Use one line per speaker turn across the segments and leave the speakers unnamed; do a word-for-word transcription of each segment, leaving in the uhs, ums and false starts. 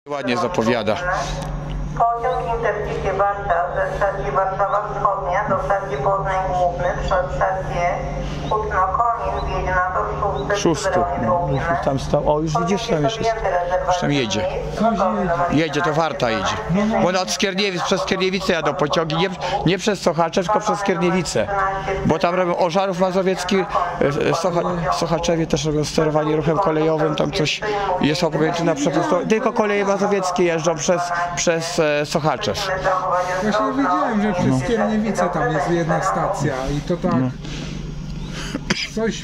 Ładnie zapowiada.
Pociąg Intercity Warszawa ze stacji Warszawa Wschodnia do stacji Poznań Główny przez stację Kutno-Konin wjedzie na to szósty.
Szósty. No, już tam stał. O, już widzisz, tam już, jest, już tam jedzie. Jedzie, to Warta jedzie. Bo od Skierniewic, przez Skierniewicę jadą pociągi, nie, nie przez Sochacze, tylko przez Skierniewicę. Bo tam robią Ożarów Mazowiecki, Socha, Sochaczewie też robią sterowanie ruchem kolejowym, tam coś jest opowietrzone na przepustowość. Tylko koleje mazowieckie jeżdżą przez, przez Sochaczew.
Właśnie widziałem, że przez Skierniewice tam jest jedna stacja i to tak no. Coś...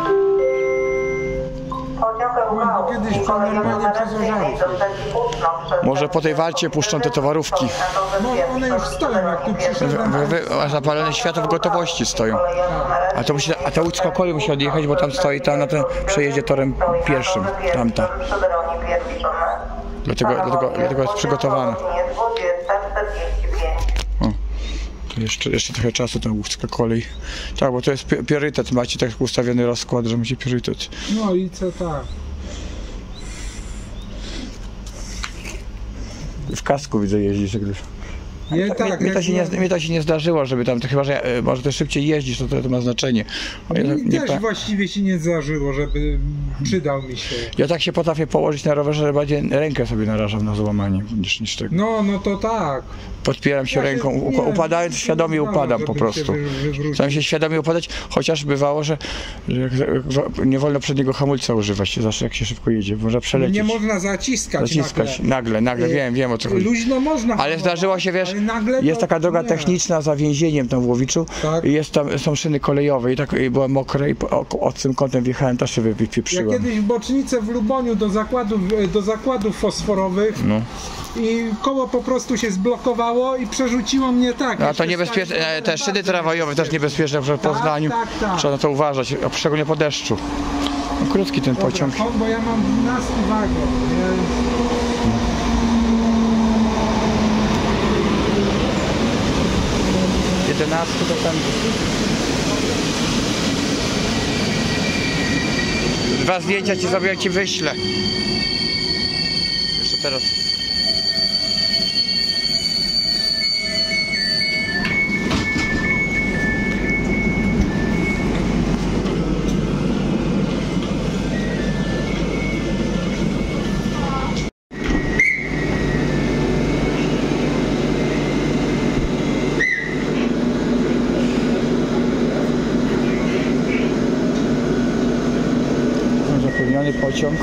No, kiedyś to normalnie przez Ożarów.
Może po tej Warcie puszczą te towarówki.
No one już stoją, jak tu przyszedłem.
A zapalone światło w gotowości stoją. A to musi, a ta łódzka kolej musi odjechać, bo tam stoi, tam na ten przejedzie torem pierwszym, tamta. Dlatego, dlatego, dlatego jest przygotowana. O, to jeszcze, jeszcze trochę czasu ta łódzka kolej. Tak, bo to jest priorytet, macie tak ustawiony rozkład, że macie priorytet.
No i co tak.
W kasku widzę jeździsz jak gdyś.
Nie,
tak,
tak,
mi, to się nie, mi to się nie zdarzyło, żeby tam, to chyba, że ja, może to szybciej jeździsz, to, to, to ma znaczenie.
Ja mi nie też właściwie się nie zdarzyło, żeby przydał mi się.
Ja tak się potrafię położyć na rowerze, że bardziej rękę sobie narażam na złamanie niż, niż tego.
No, no to tak.
Podpieram się ja ręką, się, nie, upadając świadomie upadam po prostu. Staram się świadomie upadać, chociaż bywało, że, że nie wolno przedniego hamulca używać, zawsze jak się szybko jedzie, można przelecieć.
Nie można zaciskać,
zaciskać nagle, nagle, nagle wiem, wiem o co chodzi.
Luźno można.
Ale zdarzyło się, wiesz, jest taka droga nie. techniczna za więzieniem tam w Łowiczu, tak. i jest tam, są szyny kolejowe i tak i była mokre i od tym kątem wjechałem, też się wypieprzyłem.
Ja kiedyś bocznicę w Luboniu do zakładów, do zakładów fosforowych no. i koło po prostu się zblokowało i przerzuciło mnie tak.
A to niebezpieczne, te szyny tramwajowe też niebezpieczne w Poznaniu, tak, tak, tak. Trzeba na to uważać, szczególnie po deszczu. No, krótki ten Dobra, pociąg.
Bo ja mam dwunasty wagon.
jedenaście to tam. Dwa zdjęcia ci zrobię, jak ci wyślę. Jeszcze teraz. Zapełniony pociąg.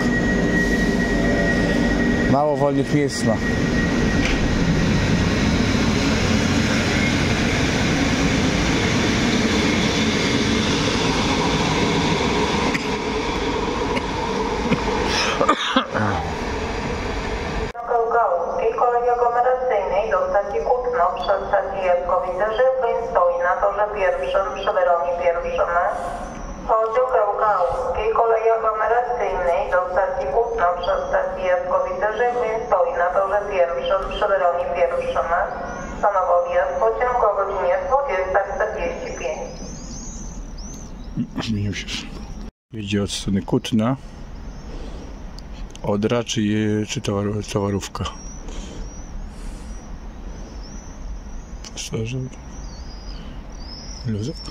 Mało wolnych miejsc ma.
Gałuzkiej kolei aglomeracyjnej do stacji Kutno przez stację Jabłkowice-Żywioł stoi na torze pierwszym przy Weronie pierwszym. Pociąg Gałuzkiej kolei aglomeracyjnej do stacji Kutno przez stację Jabłkowice-Żywioł stoi na torze pierwszym przy Weronie pierwszym. Stanowo wjazd pociągu o godzinie dwudziesta czterdzieści pięć.
Zmienił się. Jedzie od strony Kutna. Odra czy, je, czy towar, towarówka? Pasażer. Luzek.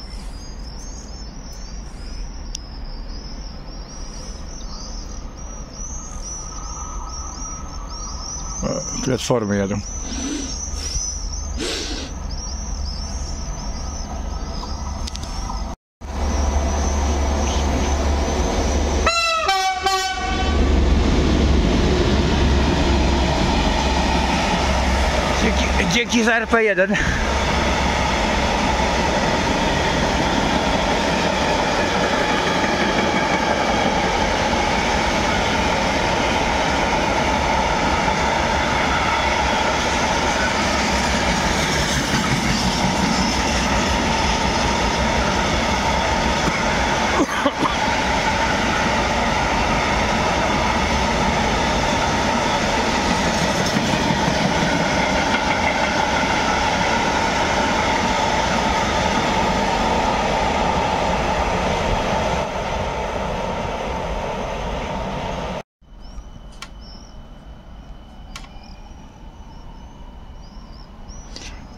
Platformy jadą. Dzięki, dzięki za R P jeden.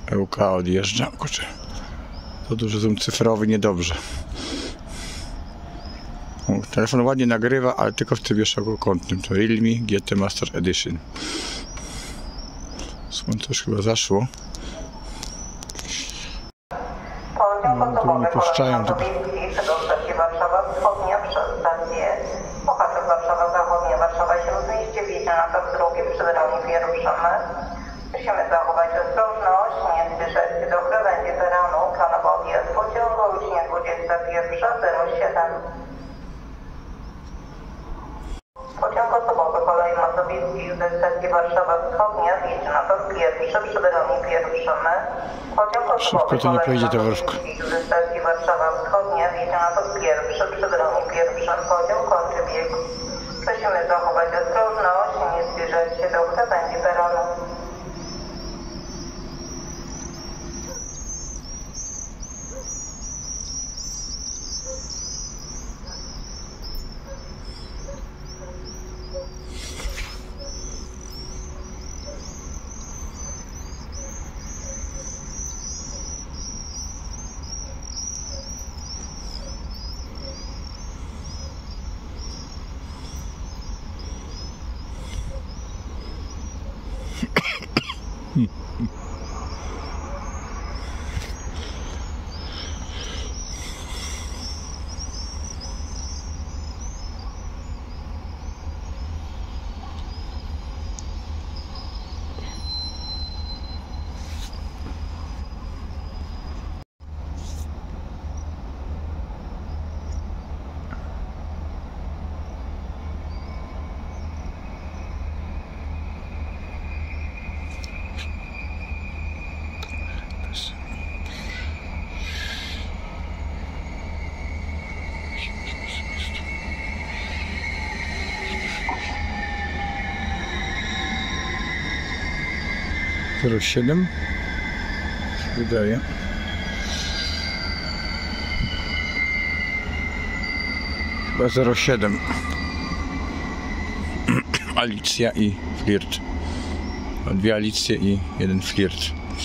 L K odjeżdża. Kurczę. To duży zoom cyfrowy, niedobrze. O, telefon ładnie nagrywa, ale tylko w trybie szerokokątnym. To Realme G T Master Edition. Słońce już chyba zaszło. No, tu nie puszczają tego.
Warszawa Wschodnia przez stację Sochaczek Warszawa Zachodnia, Warszawa Śródmieście, wjedzie na tor drugi przy peronie pierwszym. Musimy zachować ostrożność, nie zbliżać się do krawędzi peronu, planowy odjazd pociągu, godzina dwudziesta pierwsza zero siedem. Pociąg osobowy kolei Mazowieckiej ze stacji Warszawa Wschodnia wjedzie na tor pierwszy przy peronie pierwszym. Pociąg osobowy
to nie pojedzie towarówka.
ze stacji Warszawa Wschodnia wjedzie na tor pierwszy przy peronie pierwszym. Pociąg kończy bieg. Prosimy zachować ostrożność, nie zbliżać się do krawędzi peronu.
zero siedem wydaje. Chyba zero siedem. Alicja i flirt. Dwie Alicje i jeden flirt.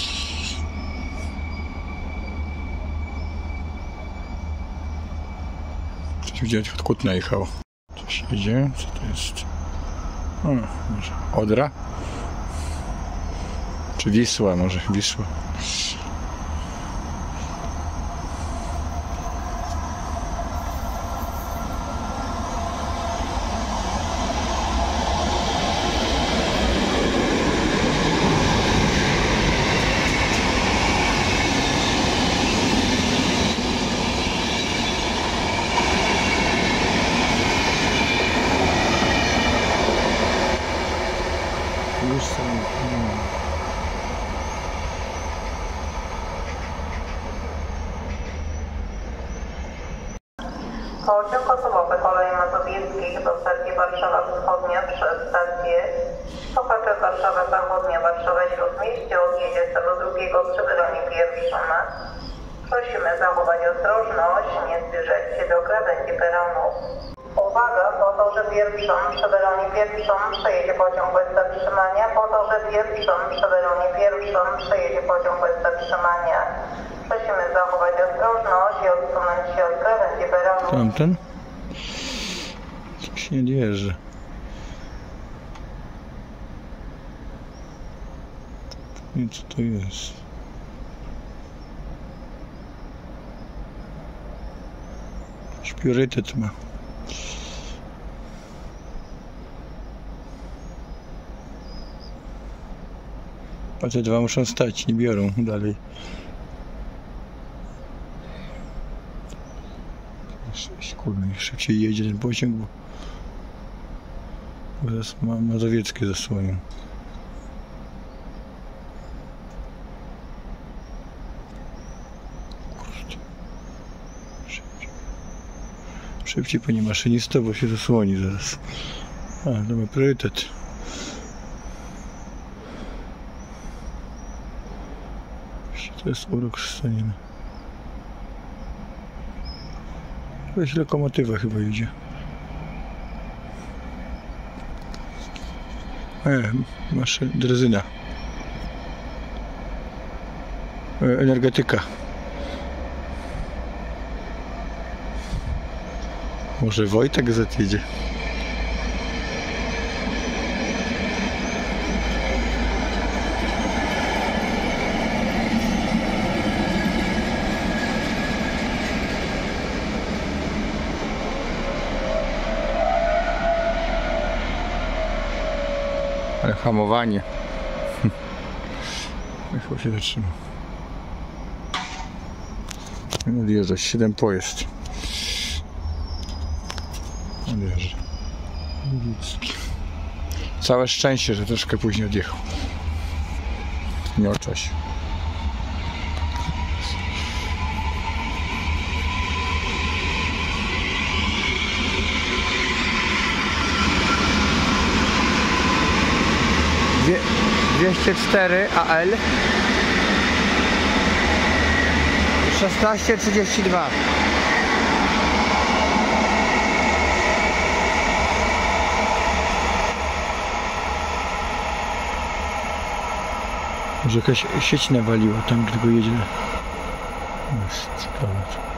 Coś widziałem, od Kutna jechało. Coś jedzie? Co to jest? O, może Odra? Czy Wisła, może Wisła. Już są...
Pociąg osobowy kolei mazowieckiej do stacji Warszawa Wschodnia przez stację Sochaczek Warszawa Zachodnia, Warszawa Śródmieście odjedzie z tego drugiego przy peronie pierwszym. Prosimy zachować ostrożność, nie zbliżać się do krawędzi peronu. Uwaga, po torze pierwszym przy peronie pierwszym przejedzie pociąg bez zatrzymania. Po torze pierwszym przy peronie pierwszym przejedzie pociąg bez zatrzymania. Prosimy zachować ostrożność i odsunąć się od krawędzi peronu.
Tamten? Coś nie wierzy. I co to jest? Jakiś priorytet ma. A te dwa muszą stać, nie biorą dalej. Kurde, szybciej jedzie ten pociąg, bo, bo zaraz ma mazowieckie zasłonią. Kurde. Szybciej. Szybciej, panie maszynisto, bo się zasłoni zaraz. A, to ma priorytet. To jest urok sceniony. Jakaś lokomotywa chyba idzie. E, maszyna, drezyna. e, energetyka. Może Wojtek zatjedzie. Ale hamowanie. Chyba się zatrzymał. Odjeżdża, siedem pojazd. Odjeżdża. Całe szczęście, że troszkę później odjechał. Nie o czasie. dwieście cztery A L szesnaście trzydzieści dwa. Może jakaś sieć nawaliła tam, gdy go jedzie. Jest ciekawe.